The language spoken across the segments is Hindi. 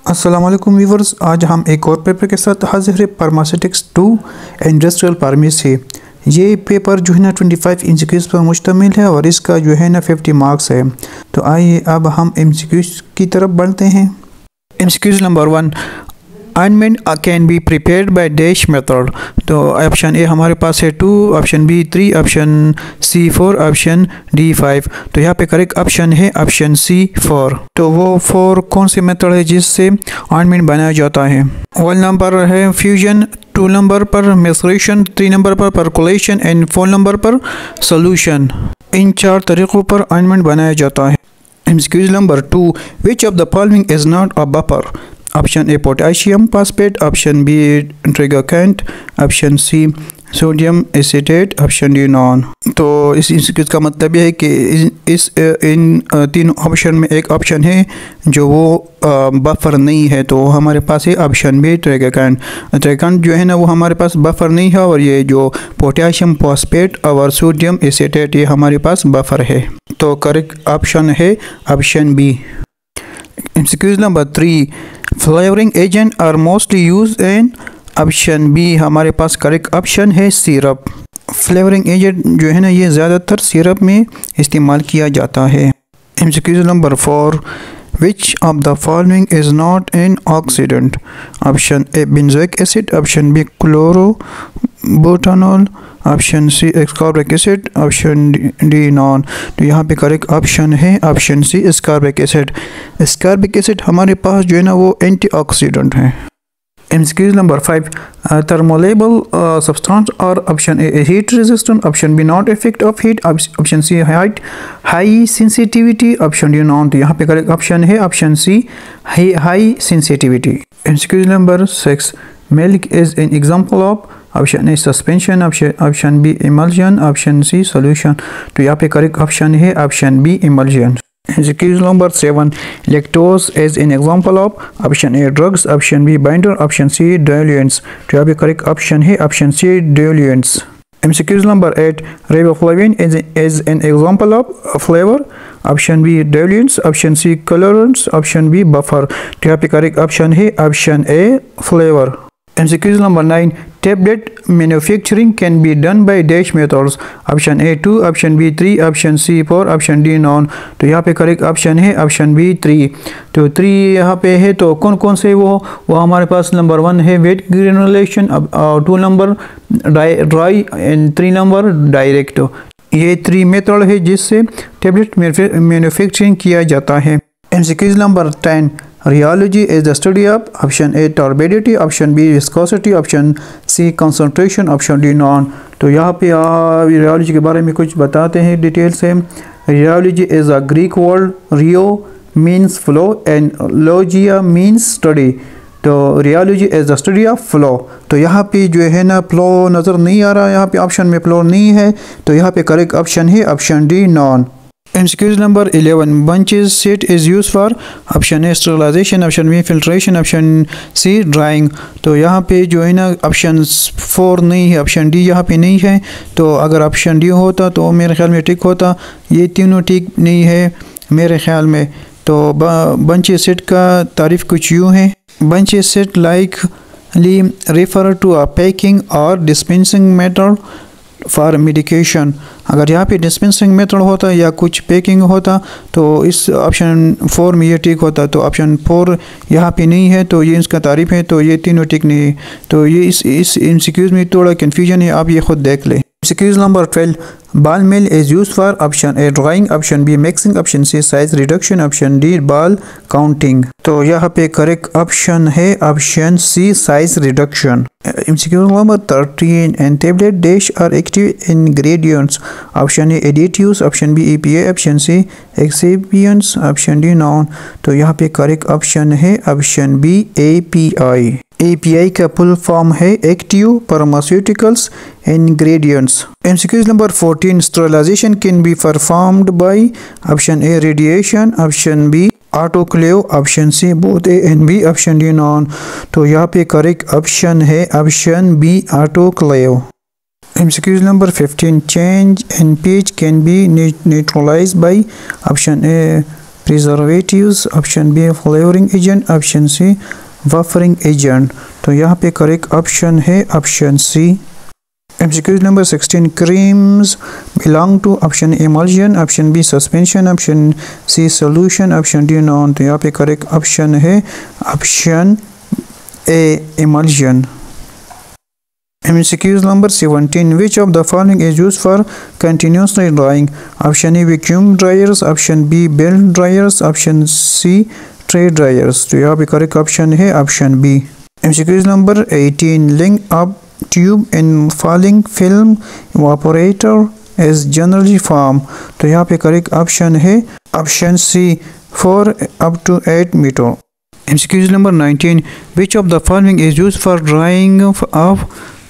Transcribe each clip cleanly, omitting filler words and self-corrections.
अस्सलाम वालेकुम व्यूवर्स, आज हम एक और पेपर के साथ हाजिर है। Pharmaceutics 2 industrial pharmacy. ये पेपर जो है ना 25 एमसीक्यूज़ पर मुश्तमिल है और इसका जो है ना 50 मार्क्स है। तो आइए अब हम एमसीक्यूज़ की तरफ बढ़ते हैं। MCQs number 1, ointment can be prepared by dash method. तो ऑप्शन ए हमारे पास है 2, option B 3, option C 4, option D 5। तो यहाँ पे करेक्ट ऑप्शन है ऑप्शन सी 4। तो वो 4 कौन सी मेथड है जिससे ऑइंटमेंट बनाया जाता है? 1 नंबर है फ्यूजन, 2 नंबर पर मेसरेशन, 3 नंबर पर परकोलेशन एंड 4 नंबर पर सोल्यूशन। इन 4 तरीक़ों पर ऑइंटमेंट बनाया जाता है। MCQs number 2, which of the following is not a buffer? Option A potassium phosphate, option B tragacanth, option C sodium acetate, option D none. तो इसका मतलब यह है कि इन 3 ऑप्शन में एक ऑप्शन है जो वो बफर नहीं है। तो हमारे पास है ऑप्शन बी ट्रिगाकेंट। ट्रिगाकेंट जो है ना वो हमारे पास बफर नहीं है, और ये जो पोटेशियम फॉस्फेट और सोडियम एसीटेट ये हमारे पास बफर है। तो करेक्ट ऑप्शन है option B. MCQs number 3, flavouring agent are mostly use in. Option B हमारे पास करेक्ट ऑप्शन है सिरप। फ्लेवरिंग एजेंट जो है ना ये ज़्यादातर सिरप में इस्तेमाल किया जाता है। MCQs number 4, which of the following is not an oxidant? Option A benzoic acid, option B chlorobutanol, option C ascorbic acid, option D none. तो यहाँ पे करेक्ट ऑप्शन है option C ascorbic acid. Ascorbic acid हमारे पास जो है ना वो एंटीऑक्सीडेंट है। एमसीक्यूज़ नंबर 5, थर्मोलेबल सब्सटेंस और option A heat resistant, option B not effect of heat, option C high sensitivity, option D none. तो यहाँ पे करेक्ट ऑप्शन है option C high sensitivity. MCQs number 6, milk is an example of. Option A suspension, option B emulsion, option C solution. तो यहाँ पे करेक्ट ऑप्शन है option B emulsion. MCQs number 7, lactose as an example of. Option A drugs, option B binder, option C diluents. तो यहाँ पे करेक्ट ऑप्शन है option C diluents. MCQs number 8, riboflavin as an example of flavour. Option B diluents, option C colourants, option B buffer. तो यहाँ पे करेक्ट ऑप्शन है option A flavour. MCQs number 9, tablet manufacturing can be done by dash methods. Option A 2, option B 3, option C 4, option D none. तो यहाँ पे करेक्ट ऑप्शन है ऑप्शन बी 3। तो 3 यहाँ पे है। तो कौन कौन से वो हमारे पास नंबर 1 है wet granulation, 2 number dry and 3 number direct. ये 3 मेथड है जिससे टेबलेट मैन्युफैक्चरिंग किया जाता है। MCQs number 10, Rheology is the study of। Option A turbidity, option B viscosity, option C concentration, option D none. तो यहाँ पे rheology के बारे में कुछ बताते हैं डिटेल से। Rheology is a Greek word, rheo means flow and logia means study। तो rheology is the study of flow। तो यहाँ पे जो है ना फ्लो नज़र नहीं आ रहा, यहाँ पे ऑप्शन में फ्लो नहीं है। तो यहाँ पे करेक्ट ऑप्शन है option D none. MCQs number 11, bunches set is use for. Option A sterilization, option B filtration, option C drying. तो यहाँ पे जो है ना ऑप्शन 4 नहीं है, ऑप्शन डी यहाँ पे नहीं है। तो अगर ऑप्शन डी होता तो मेरे ख्याल में ठीक होता। ये तीनों ठीक नहीं है मेरे ख्याल में। तो बंचेस सेट का तारीफ कुछ यूँ है, bunches set likely refer to a packing और डिस्पेंसिंग मेथड फॉर मेडिकेशन। अगर यहाँ पे डिस्पेंसिंग मेथड होता या कुछ पैकिंग होता तो इस ऑप्शन 4 में ये ठीक होता। तो ऑप्शन 4 यहाँ पे नहीं है, तो ये इसका तारीफ है। तो ये तीनों ठीक नहीं है। तो ये इस एमसीक्यूज़ में थोड़ा कन्फ्यूजन है, आप ये खुद देख लें। MCQs number 12, ball mill is use for. Option A drying, option B mixing, option C size reduction, option D ball counting. तो यहाँ पे करेक्ट ऑप्शन है option C size reduction. MCQs number 13, and tablet dash are active ingredients. Option A additives, option B EPA, option C excipients, option D none. तो यहाँ पे करेक्ट ऑप्शन है ऑप्शन बी API। API का फुल फॉर्म है active pharmaceuticals ingredients. MCQs number 14, sterilization can be performed by. Option A radiation, option B autoclave, option C both A and B, option D none. तो यहाँ पे करेक्ट ऑप्शन है option B autoclave. MCQs number 15, change in pH can be neutralized by. Option A preservatives, option B flavouring agent, option C buffering agent. तो यहाँ पे करेक्ट ऑप्शन है option C. MCQ number 16, creams belong to option emulsion, option B suspension, option C solution, option D non। तो यहाँ पे करेक्ट ऑप्शन है option A emulsion। MCQ number 17, which of the following is used for continuously drying? Option A vacuum dryers, option B belt dryers, option C tray dryers। तो यहाँ पे करेक्ट ऑप्शन है option B। MCQ number 18, link up tube in falling film evaporator is generally formed। तो यहाँ पे करेक्ट ऑप्शन है option C 4 up to 8 meter। MCQ number 19, which of the following is used for drying of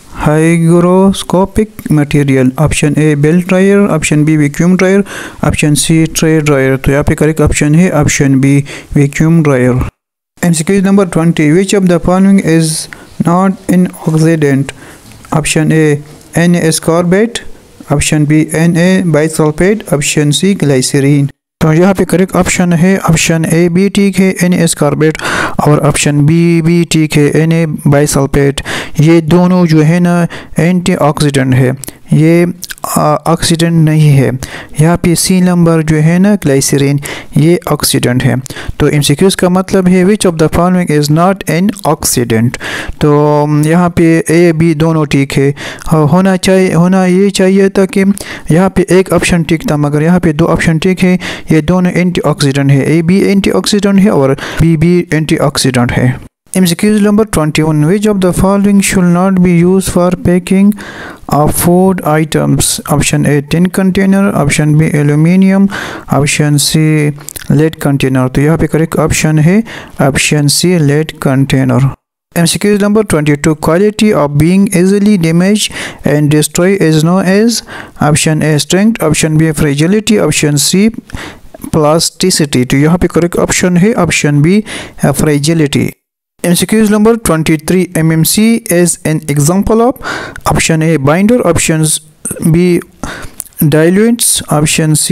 hygroscopic material? Option A belt dryer, option B vacuum dryer, option C tray dryer। तो यहाँ पे करेक्ट ऑप्शन है option B vacuum dryer। MCQ number 20, which of the following is not an oxidant? Option A Na-ascorbate, option B Na bisulfate, option C glycerine। तो यहाँ पे करेक्ट ऑप्शन है ऑप्शन ए बी ठीक है Na-ascorbate और ऑप्शन बी भी ठीक है Na bisulfate। ये दोनों जो है ना एंटीऑक्सीडेंट है, ये ऑक्सीडेंट नहीं है। यहाँ पे सी नंबर जो है ना ग्लाइसरीन, ये ऑक्सीडेंट है। तो MCQs का मतलब है which of the following is not an oxidant. तो यहाँ पे ए बी दोनों ठीक है, होना ये चाहिए था कि यहाँ पे एक ऑप्शन ठीक था, मगर यहाँ पे दो ऑप्शन ठीक है, ये दोनों एंटीऑक्सीडेंट है, ए बी एंटीऑक्सीडेंट है और बी भी एंटीऑक्सीडेंट है। MCQ number 21, which of the following should not be used for packing of food items? Option A tin container, option B aluminium, option C lead container। तो यहाँ पे करेक्ट ऑप्शन है option C lead container। MCQ number 22, quality of being easily damaged and destroyed is known as? Option A strength, option B fragility, option C plasticity। तो यहाँ पे करेक्ट ऑप्शन है option B fragility। MCQ number 23, MMC is an example of? Option A binder, option B diluents, option C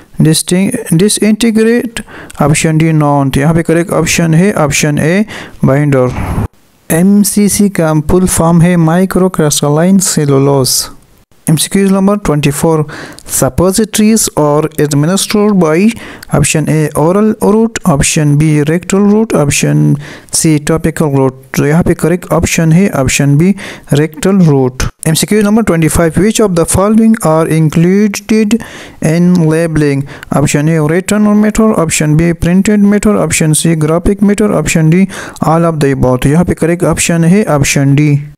disintegrate, option D non। तो यहाँ पे करेक्ट ऑप्शन है ऑप्शन ए बाइंडर। MCC का फुल फॉर्म है micro crystalline cellulose. MCQ number 24, suppositories are administered by? Option A oral route, option B rectal route, option C topical route। तो यहाँ पे करेक्ट ऑप्शन है option B rectal route। MCQ number 25, which of the following are included in labeling? Option A written matter, option B printed matter, option C graphic matter, option D all of the above। तो यहाँ पे करेक्ट ऑप्शन है ऑप्शन D।